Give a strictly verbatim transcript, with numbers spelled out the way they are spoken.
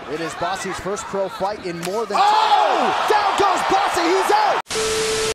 It is Bossy's first pro fight in more than... Oh! Down goes Bossy, he's out!